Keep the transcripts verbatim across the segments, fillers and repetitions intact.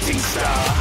shooting star.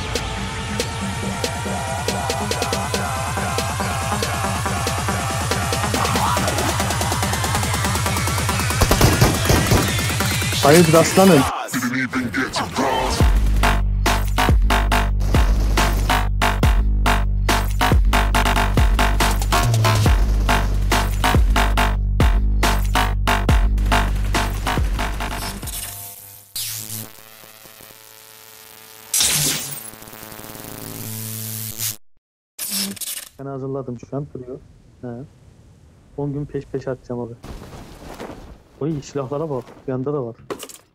Hayırdır aslanım? Ben hazırladım, şu an duruyor. He. on gün peş peşe atacağım abi. Oy, silahlara bak. Yanda da var.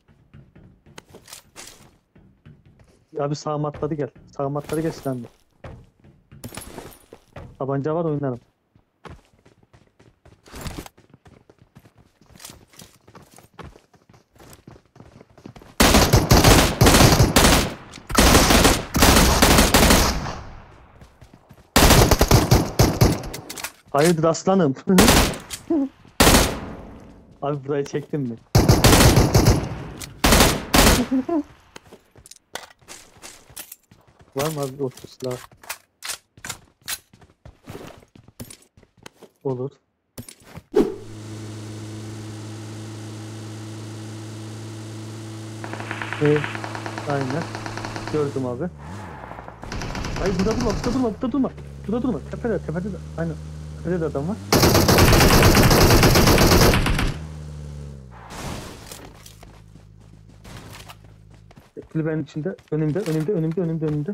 Abi sağım atladı, gel. Sağım atladı, gel silahını. Tabanca var, oynarım. Hayırdır aslanım? Abi burayı çektin mi? Var mı abi otuz silah? Olur. Evet. Aynen. Gördüm abi. Hayır, burada durma, burada durma, burada durma. Burada durma. Tepede, tepede de. Aynen. Tepede de adam var. Kulübenin içinde, önümde, önümde, önümde, önümde, önümde.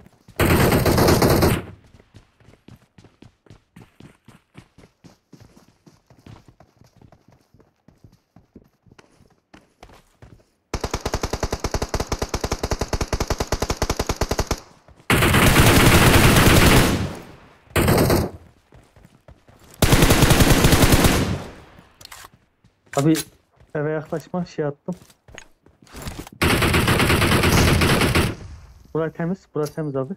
Abi eve yaklaşma, şey attım. Burası temiz, burası temiz abi.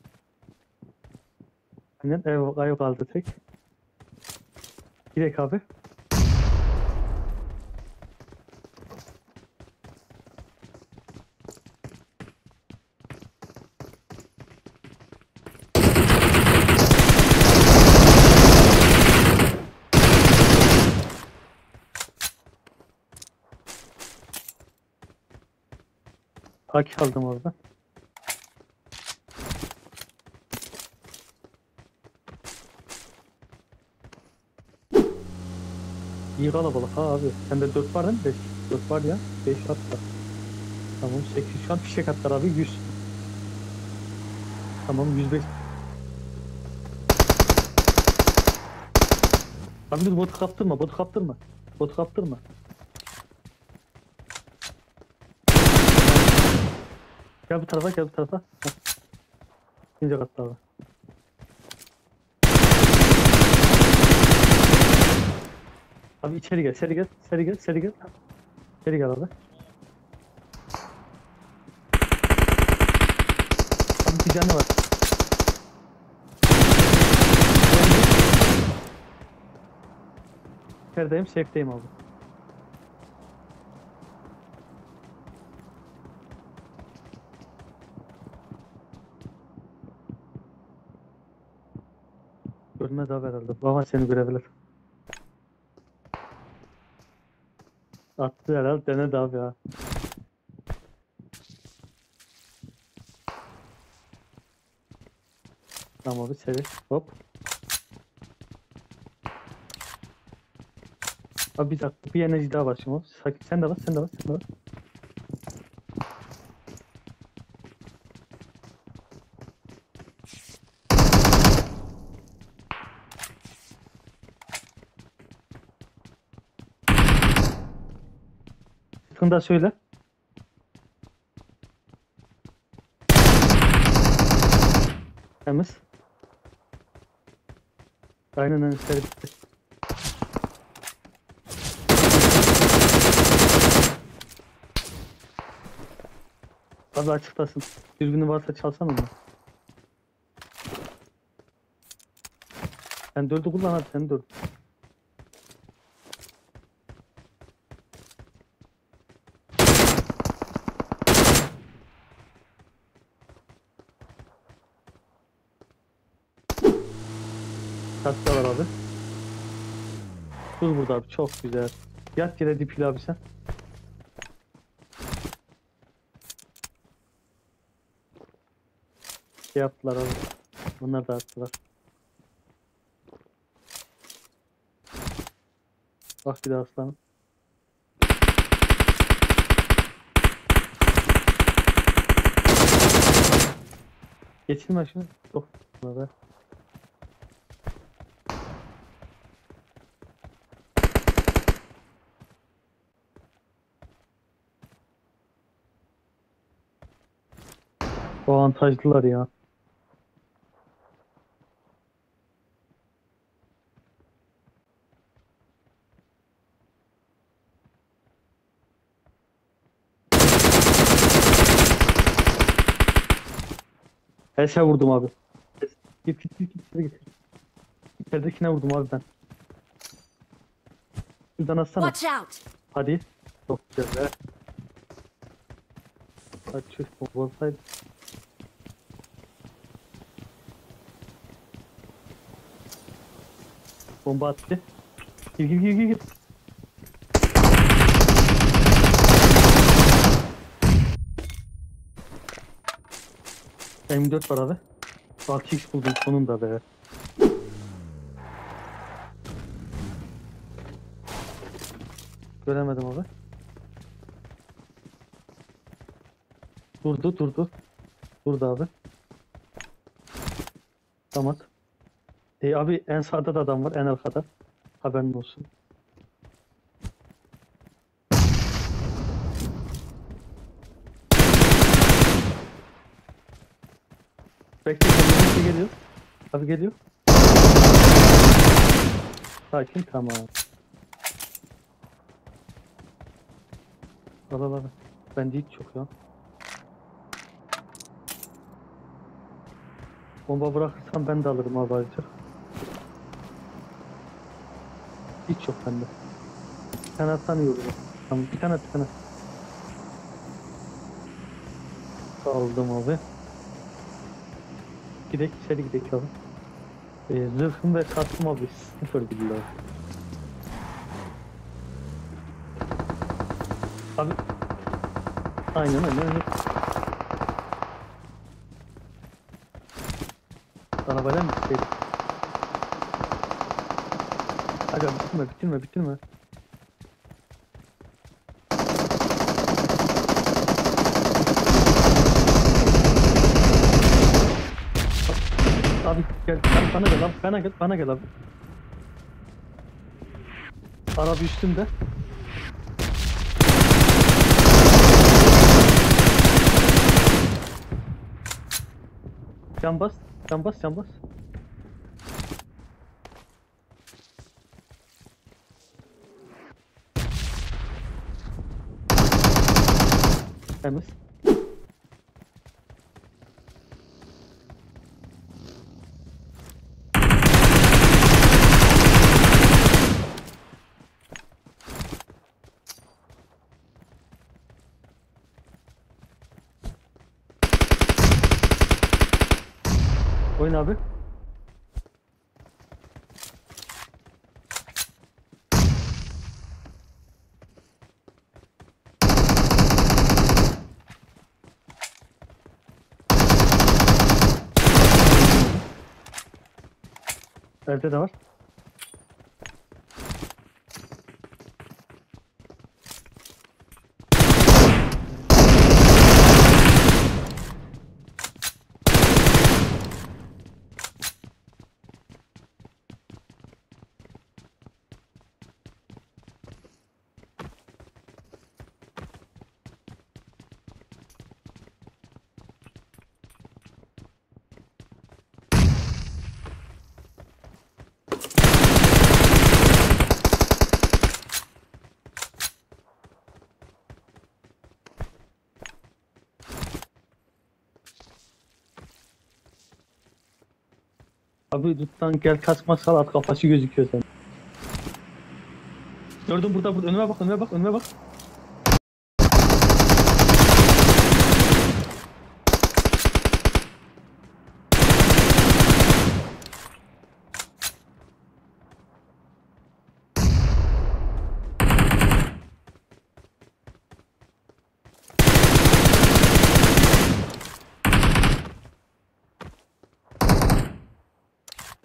Aynen, ev ayıp kaldı tek. Girek abi. Haki aldım orada. İyi kalabalık ha abi. Sende dört var değil mi? beş. dört var ya. beş hatta. Tamam, sekiz şu an fişek atlar abi, yüz. Tamam, yüz beş. Abi dur, botu kaptırma, botu kaptırma. Botu kaptırma. Gel bu tarafa, gel bu tarafa. Heh. İkinci katta abi. Abi içeri gel, içeri gel, içeri gel, içeri gel. İçeri gel abi. Abi bir canı var. İçerideyim, safe'deyim abi. Görmez abi herhalde. Baba seni görebilir. Attı herhalde, denedi abi ya. Tamam abi, seri. Hop. Abi bir dakika, bir enerji daha var şimdi. Sakin, sen de bas, sen de bas, sen de bas. Sıkında söyle. Temiz. Aynen öyle, seri bitti. Abi açıktasın. Dürbünü varsa çalsana onu. Sen dördü kullan hadi, sen dört. Kaçta var abi? Dur burada abi, çok güzel. Yat yere dipil abi sen. Şey yaptılar abi. Onlar da attılar. Bak bir de aslanım. Geçilme şunu. Çok be. Avantajlılar ya. Eşe vurdum abi. Git git git git içeri git. İçeridekine vurdum abi ben. Şuradan atsana. Watch out! Hadi. Çok güzel be. Hadi şu bomba olsaydı. Bomba attı. Gir gir gir gir gir. M dört var abi. altı x buldum sonunda be. Göremedim abi. Durdu durdu. Durdu abi. Tamam. E abi en sağda da adam var, en arkada. Haberin olsun. Bekle, kendisi geliyor. Abi geliyor. Sakin, tamam. Al al al. Bende hiç yok ya. Bomba bırakırsam ben de alırım abi ayrıca. Hiç yok bende. Bir tane atsan iyi olur. Tamam, bir tane at, bir tane. Aldım abi. Gidek içeri gidek abi. Ee, zırhım ve kaskım abi sıfır billahi. Abi. Aynen aynen. Arabayla mı gitseydik? Hadi abi, bitirme bitirme bitirme. Abi gel, ben, bana gel abi, bana gel, bana gel abi. Araba üstümde. Can bas, can bas, can bas. Temiz. Oyun abi. Evde de var. Abi lütfen gel, kask masal at, kafası gözüküyor sen. Gördüm, burada burada, önüme bak, önüme bak, önüme bak.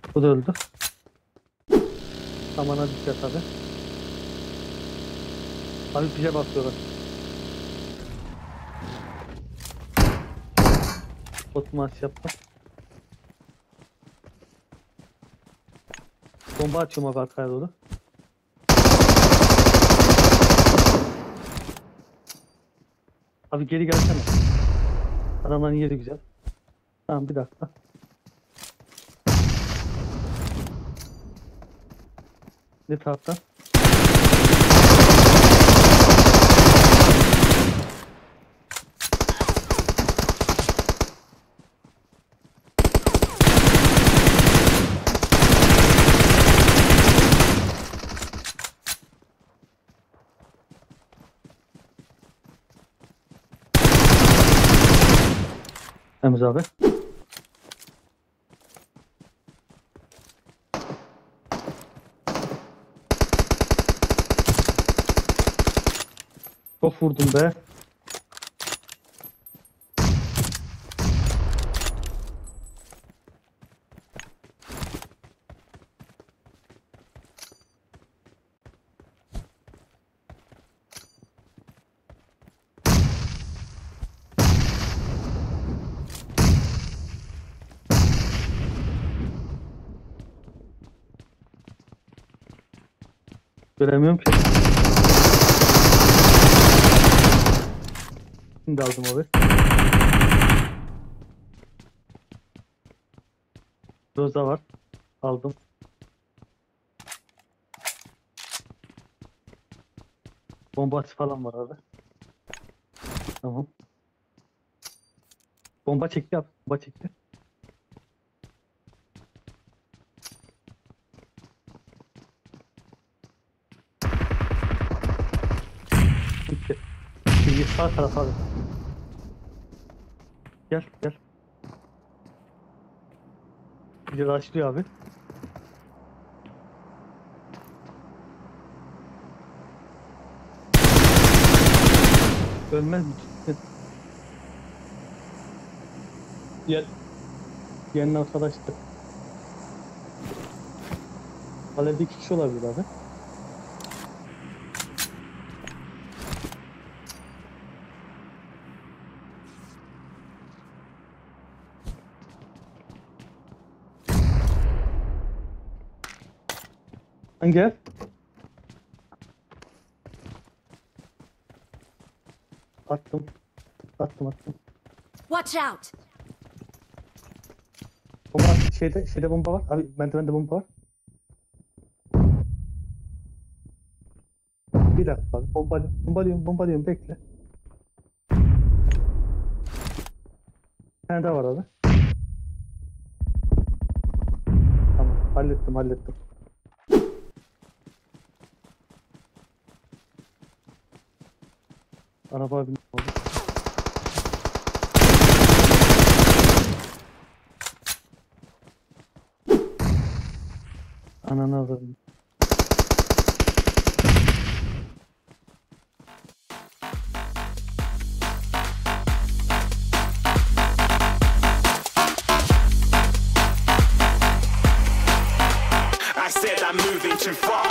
Bu da öldü. Samana dikkat abi. Abi bize bakıyorlar. Botmaç yapma. Bomba açıyorum abi arkaya doğru. Abi geri gelsene. Adamların yeri güzel. Tamam bir dakika. Ne taraftan? Emre abi. Çok vurdum be. Göremiyorum ki. Şimdi aldım abi. Roza var. Aldım. Bombası falan var abi. Tamam. Bomba çekti abi. Bomba çekti. Bitti. Şimdi sağ tarafa abi. Gel gel. Bir başlıyor abi. Ölmez mi? Diğer diğerinin arkadaştı. Kalede iki kişi olabilir abi. Hangi ev? Attım. Attım attım. Watch out! Bomba şeyde şeyde bomba var. Abi merdivende bomba var. Bir dakika abi. Bombalıyorum. Bombalıyorum. Bombalıyorum. Bekle. Bir tane daha var abi. Tamam. Hallettim hallettim. Araba bindim oldu. Ananı avradım. I said I'm moving too far.